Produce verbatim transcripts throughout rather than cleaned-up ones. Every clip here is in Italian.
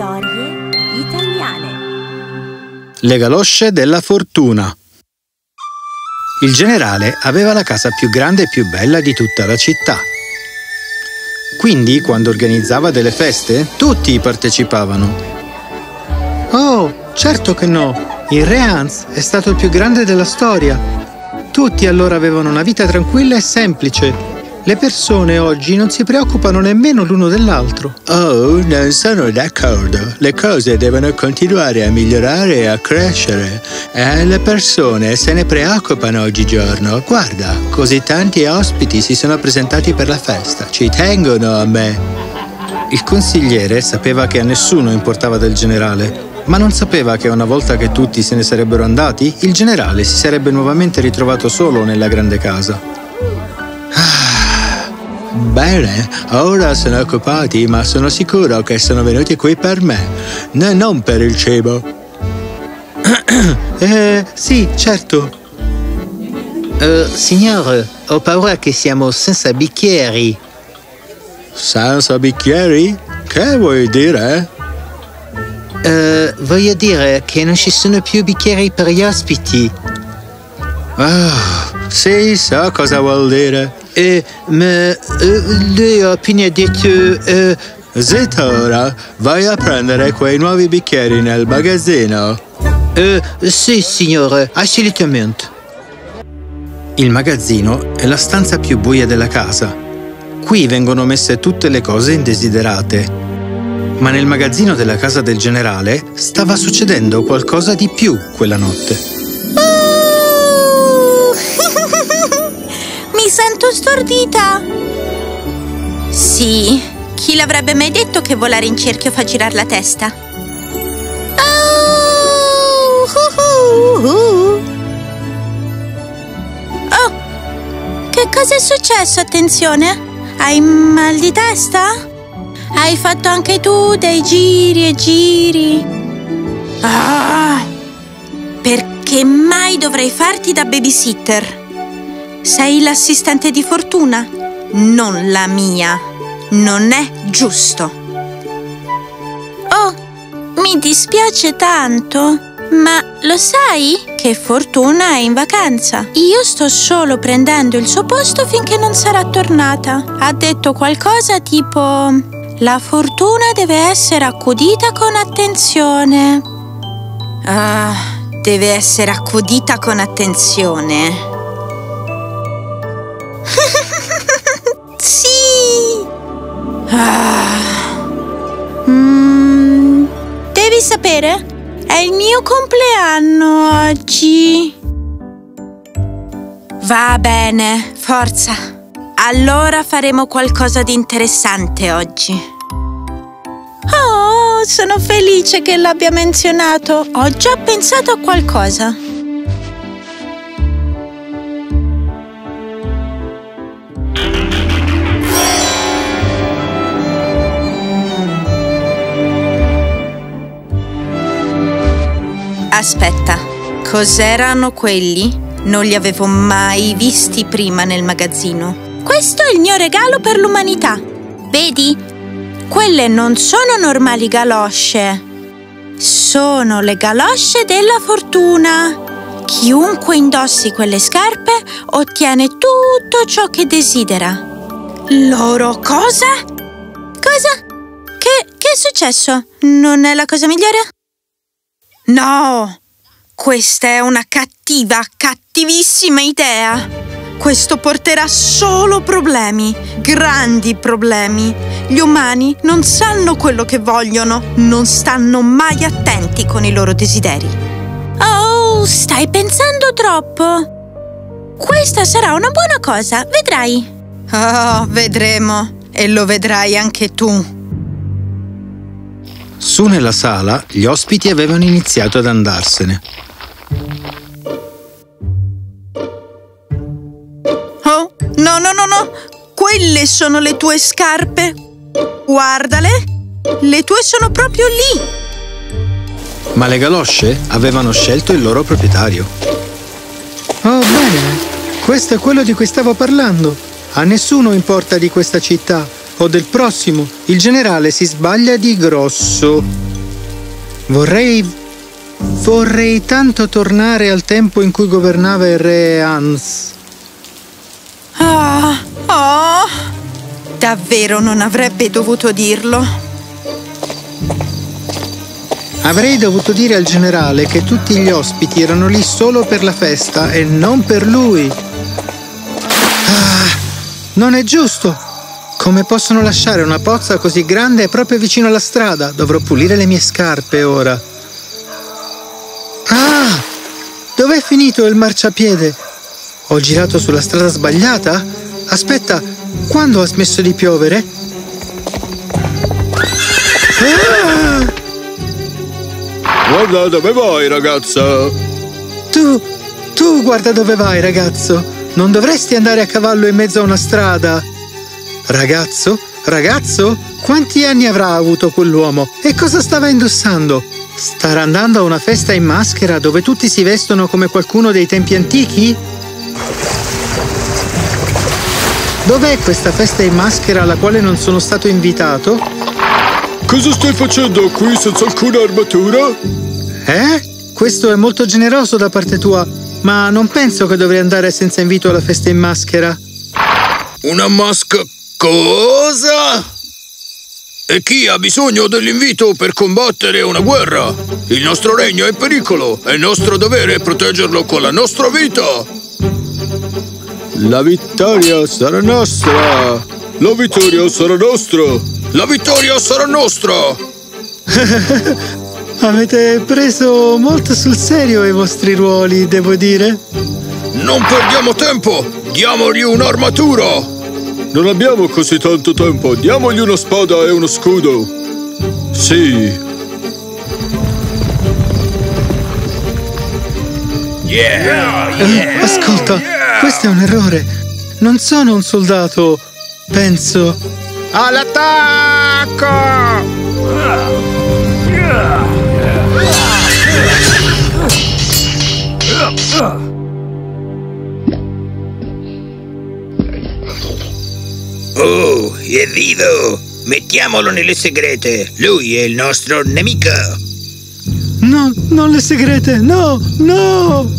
Storie italiane. Le galosce della fortuna. Il generale aveva la casa più grande e più bella di tutta la città. Quindi, quando organizzava delle feste, tutti partecipavano. Oh, certo che no! Il re Hans è stato il più grande della storia. Tutti allora avevano una vita tranquilla e semplice. Le persone oggi non si preoccupano nemmeno l'uno dell'altro. Oh, non sono d'accordo. Le cose devono continuare a migliorare e a crescere. E le persone se ne preoccupano oggigiorno. Guarda, così tanti ospiti si sono presentati per la festa. Ci tengono a me. Il consigliere sapeva che a nessuno importava del generale, ma non sapeva che una volta che tutti se ne sarebbero andati, il generale si sarebbe nuovamente ritrovato solo nella grande casa. Bene, ora sono occupati, ma sono sicuro che sono venuti qui per me, n- non per il cibo. eh, sì, certo. Uh, signore, ho paura che siamo senza bicchieri. Senza bicchieri? Che vuoi dire? Uh, voglio dire che non ci sono più bicchieri per gli ospiti. Ah, sì, so cosa vuol dire. Eh, ma eh, lei ha appena detto... Eh... Zitto ora, vai a prendere quei nuovi bicchieri nel magazzino. Eh, sì, signore, assolutamente. Il magazzino è la stanza più buia della casa. Qui vengono messe tutte le cose indesiderate. Ma nel magazzino della casa del generale stava succedendo qualcosa di più quella notte. Mi sento stordita. Sì, chi l'avrebbe mai detto che volare in cerchio fa girare la testa? Oh, uh, uh, uh. Oh, che cosa è successo? Attenzione, hai mal di testa? Hai fatto anche tu dei giri e giri? Ah, perché mai dovrei farti da babysitter? Sei l'assistente di fortuna, non la mia. Non è giusto. Oh, mi dispiace tanto, ma lo sai che Fortuna è in vacanza? Io sto solo prendendo il suo posto finché non sarà tornata. Ha detto qualcosa tipo: la fortuna deve essere accudita con attenzione. Ah, deve essere accudita con attenzione. Sì! Ah. Mm, devi sapere, è il mio compleanno oggi. Va bene, forza. Allora faremo qualcosa di interessante oggi. Oh, sono felice che l'abbia menzionato. Ho già pensato a qualcosa. Aspetta, cos'erano quelli? Non li avevo mai visti prima nel magazzino. Questo è il mio regalo per l'umanità. Vedi? Quelle non sono normali galosce. Sono le galosce della fortuna. Chiunque indossi quelle scarpe ottiene tutto ciò che desidera. Loro cosa? Cosa? Che, che è successo? Non è la cosa migliore? No, questa è una cattiva, cattivissima idea. Questo porterà solo problemi, grandi problemi. Gli umani non sanno quello che vogliono, non stanno mai attenti con i loro desideri. Oh, stai pensando troppo. Questa sarà una buona cosa, vedrai. Oh, vedremo. E lo vedrai anche tu. Su nella sala, gli ospiti avevano iniziato ad andarsene. Oh, no, no, no, no! Quelle sono le tue scarpe! Guardale! Le tue sono proprio lì! Ma le galosce avevano scelto il loro proprietario. Oh, bene! Questo è quello di cui stavo parlando. A nessuno importa di questa città o del prossimo. Il generale si sbaglia di grosso. Vorrei... Vorrei tanto tornare al tempo in cui governava il re Hans. Ah, oh, davvero non avrebbe dovuto dirlo. Avrei dovuto dire al generale che tutti gli ospiti erano lì solo per la festa e non per lui. Ah, non è giusto! Come possono lasciare una pozza così grande proprio vicino alla strada? Dovrò pulire le mie scarpe ora. Ah! Dov'è finito il marciapiede? Ho girato sulla strada sbagliata? Aspetta, quando ha smesso di piovere? Ah! Guarda dove vai, ragazza! Tu, tu guarda dove vai, ragazzo! Non dovresti andare a cavallo in mezzo a una strada! Ragazzo? Ragazzo? Quanti anni avrà avuto quell'uomo? E cosa stava indossando? Starà andando a una festa in maschera dove tutti si vestono come qualcuno dei tempi antichi? Dov'è questa festa in maschera alla quale non sono stato invitato? Cosa stai facendo qui senza alcuna armatura? Eh? Questo è molto generoso da parte tua, ma non penso che dovrei andare senza invito alla festa in maschera. Una masca... cosa? E chi ha bisogno dell'invito per combattere una guerra? Il nostro regno è in pericolo. È nostro dovere proteggerlo con la nostra vita. La vittoria sarà nostra. La vittoria sarà nostra. La vittoria sarà nostra. Avete preso molto sul serio i vostri ruoli, devo dire. Non perdiamo tempo. Diamogli un'armatura. Non abbiamo così tanto tempo. Diamogli una spada e uno scudo. Sì. Yeah, yeah, uh, ascolta, yeah. Questo è un errore. Non sono un soldato. Penso. All'attacco! Oh, è vivo! Mettiamolo nelle segrete! Lui è il nostro nemico! No, non le segrete! No, no!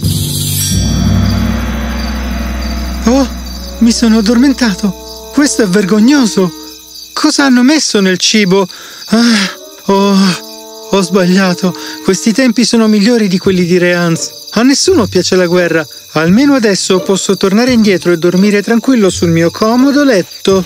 Oh, mi sono addormentato! Questo è vergognoso! Cosa hanno messo nel cibo? Ah, oh, ho sbagliato! Questi tempi sono migliori di quelli di Re Hans! A nessuno piace la guerra! Almeno adesso posso tornare indietro e dormire tranquillo sul mio comodo letto.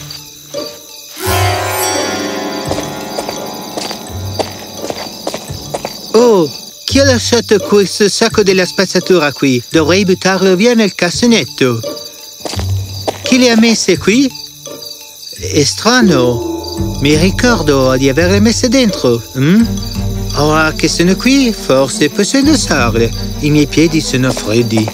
Oh, chi ha lasciato questo sacco della spazzatura qui? Dovrei buttarlo via nel cassonetto. Chi le ha messe qui? È strano. Mi ricordo di averle messe dentro. Mm? Ora che sono qui, forse posso indossarle. I miei piedi sono freddi.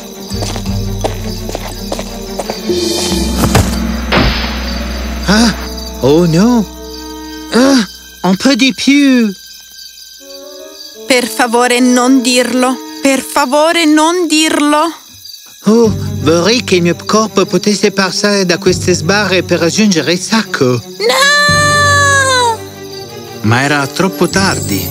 Ah! Oh no! Ah! Un po' di più! Per favore non dirlo! Per favore non dirlo! Oh, vorrei che il mio corpo potesse passare da queste sbarre per raggiungere il sacco! No! Ma era troppo tardi!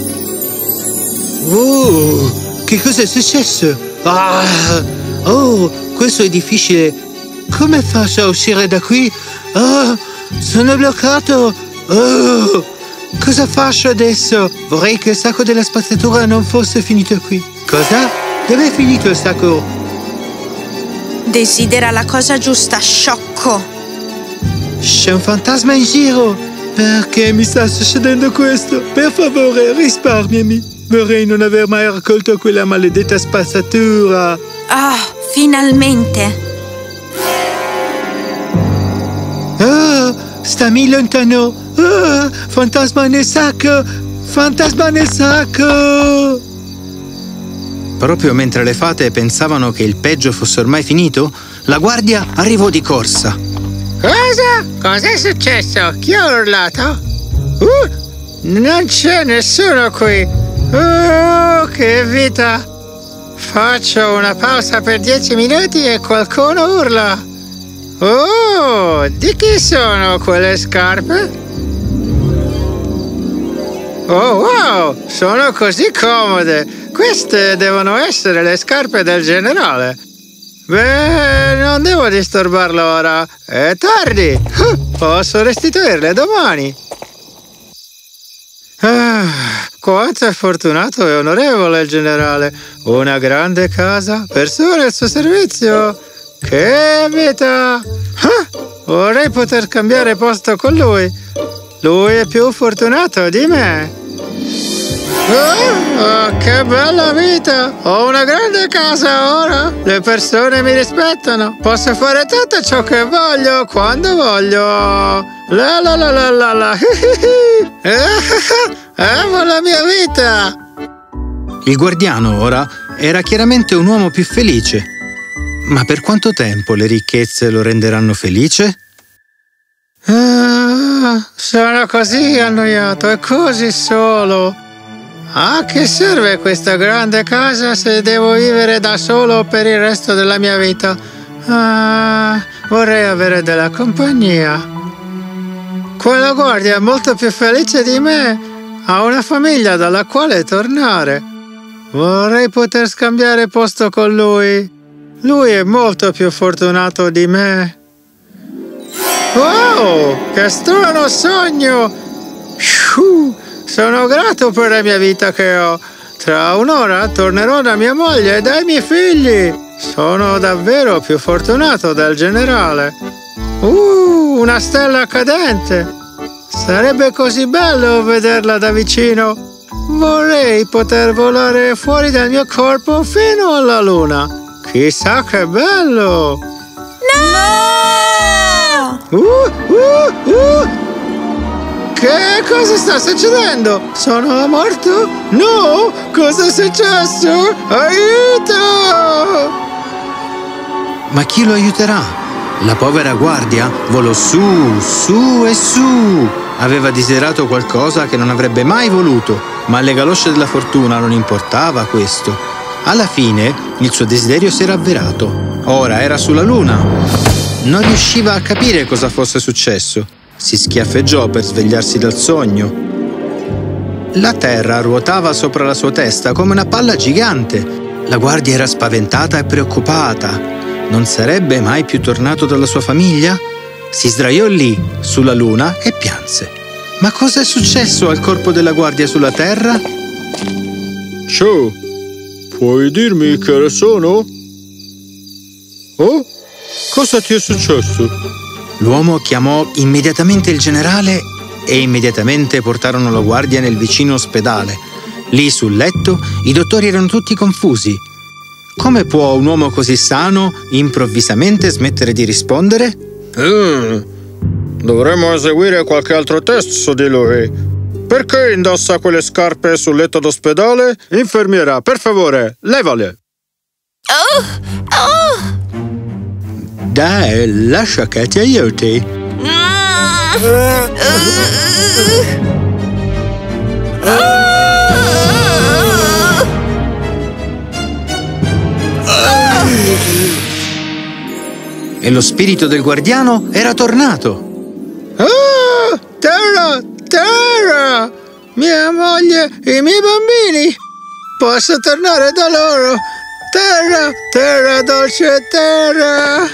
Oh! Che cosa è successo? Ah! Oh! Questo è difficile! Come faccio a uscire da qui? Oh! Sono bloccato! Oh! Cosa faccio adesso? Vorrei che il sacco della spazzatura non fosse finito qui. Cosa? Dove è finito il sacco? Desidera la cosa giusta, sciocco! C'è un fantasma in giro! Perché mi sta succedendo questo? Per favore, risparmiami! Vorrei non aver mai raccolto quella maledetta spazzatura! Ah, finalmente! Oh, stammi lontano! Oh, fantasma nel sacco! Fantasma nel sacco! Proprio mentre le fate pensavano che il peggio fosse ormai finito, la guardia arrivò di corsa. Cosa? Cos'è successo? Chi ha urlato? Uh, non c'è nessuno qui! Oh, che vita! Faccio una pausa per dieci minuti e qualcuno urla! Oh, di chi sono quelle scarpe? Oh wow, sono così comode. Queste devono essere le scarpe del generale. Beh, non devo disturbarlo ora. È tardi. Posso restituirle domani. Ah, quanto è fortunato e onorevole il generale. Una grande casa, persone al suo servizio. Che vita! Ah, vorrei poter cambiare posto con lui. Lui è più fortunato di me. Oh, oh, che bella vita! Ho una grande casa ora. Le persone mi rispettano. Posso fare tutto ciò che voglio, quando voglio. La la la la la la. Amo la mia vita. Il guardiano ora era chiaramente un uomo più felice. Ma per quanto tempo le ricchezze lo renderanno felice? Ah, sono così annoiato e così solo. A che serve questa grande casa se devo vivere da solo per il resto della mia vita? Ah, vorrei avere della compagnia. Quella guardia è molto più felice di me. Ha una famiglia dalla quale tornare. Vorrei poter scambiare posto con lui. Lui è molto più fortunato di me. Wow, che strano sogno! Shoo, sono grato per la mia vita che ho. Tra un'ora tornerò da mia moglie e dai miei figli. Sono davvero più fortunato del generale. Uh, una stella cadente. Sarebbe così bello vederla da vicino. Vorrei poter volare fuori dal mio corpo fino alla luna. Chissà che bello! No! Uh, uh, uh. Che cosa sta succedendo? Sono morto? No! Cosa è successo? Aiuto! Ma chi lo aiuterà? La povera guardia volò su, su e su. Aveva desiderato qualcosa che non avrebbe mai voluto, ma alle galosce della fortuna non importava questo. Alla fine il suo desiderio si era avverato. Ora era sulla luna. Non riusciva a capire cosa fosse successo. Si schiaffeggiò per svegliarsi dal sogno. La terra ruotava sopra la sua testa come una palla gigante. La guardia era spaventata e preoccupata. Non sarebbe mai più tornato dalla sua famiglia? Si sdraiò lì, sulla luna, e pianse. Ma cosa è successo al corpo della guardia sulla terra? Ciao, puoi dirmi che ore sono? Oh? Cosa ti è successo? L'uomo chiamò immediatamente il generale e immediatamente portarono la guardia nel vicino ospedale. Lì sul letto i dottori erano tutti confusi. Come può un uomo così sano improvvisamente smettere di rispondere? Mm, dovremmo eseguire qualche altro test su di lui. Perché indossa quelle scarpe sul letto d'ospedale? Infermiera, per favore, levale. Oh! Oh! Dai, lascia che ti aiuti. Mm. Uh. Uh. E lo spirito del guardiano era tornato. Oh, terra, terra! Mia moglie e i miei bambini! Posso tornare da loro! Terra, terra, dolce terra!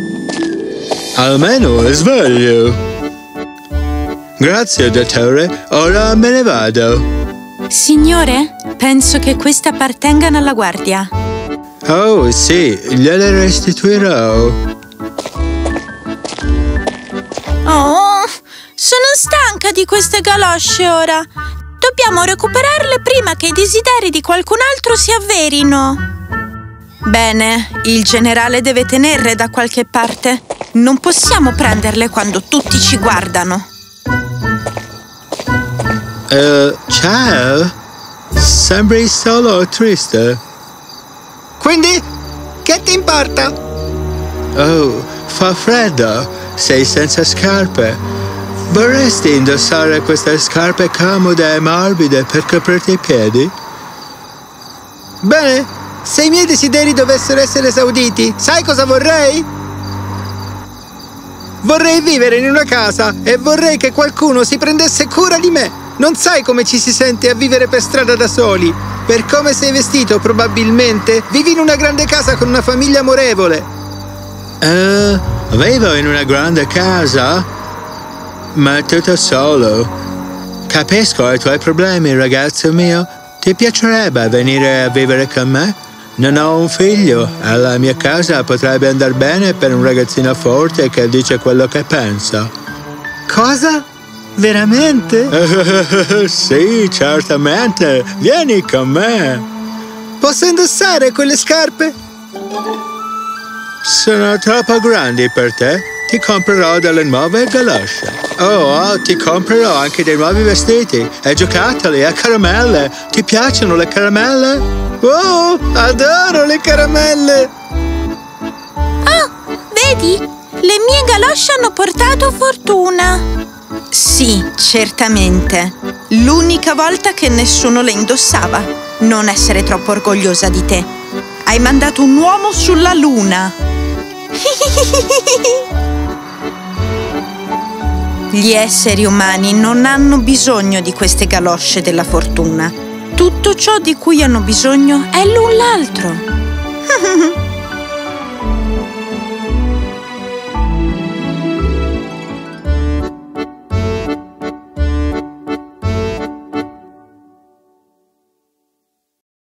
Almeno è sveglio. Grazie, dottore. Ora me ne vado. Signore, penso che queste appartengano alla guardia. Oh, sì, gliele restituirò. Oh, sono stanca di queste galosce ora. Dobbiamo recuperarle prima che i desideri di qualcun altro si avverino. Bene, il generale deve tenerle da qualche parte. Non possiamo prenderle quando tutti ci guardano. Uh, ciao. Sembri solo triste. Quindi, che ti importa? Oh, fa freddo. Sei senza scarpe. Vorresti indossare queste scarpe comode e morbide per coprirti i piedi? Bene, se i miei desideri dovessero essere esauditi, sai cosa vorrei? Vorrei vivere in una casa e vorrei che qualcuno si prendesse cura di me. Non sai come ci si sente a vivere per strada da soli. Per come sei vestito, probabilmente vivi in una grande casa con una famiglia amorevole. Uh, vivo in una grande casa, ma tutto solo. Capisco i tuoi problemi, ragazzo mio. Ti piacerebbe venire a vivere con me? Non ho un figlio. Alla mia casa potrebbe andare bene per un ragazzino forte che dice quello che pensa. Cosa? Veramente? Sì, certamente. Vieni con me. Posso indossare quelle scarpe? Sono troppo grandi per te. Ti comprerò delle nuove galosce. Oh, oh, ti comprerò anche dei nuovi vestiti e giocattoli e caramelle. Ti piacciono le caramelle? Oh, adoro le caramelle! Oh, vedi? Le mie galosce hanno portato fortuna. Sì, certamente. L'unica volta che nessuno le indossava. Non essere troppo orgogliosa di te. Hai mandato un uomo sulla luna. Gli esseri umani non hanno bisogno di queste galosce della fortuna. Tutto ciò di cui hanno bisogno è l'un l'altro.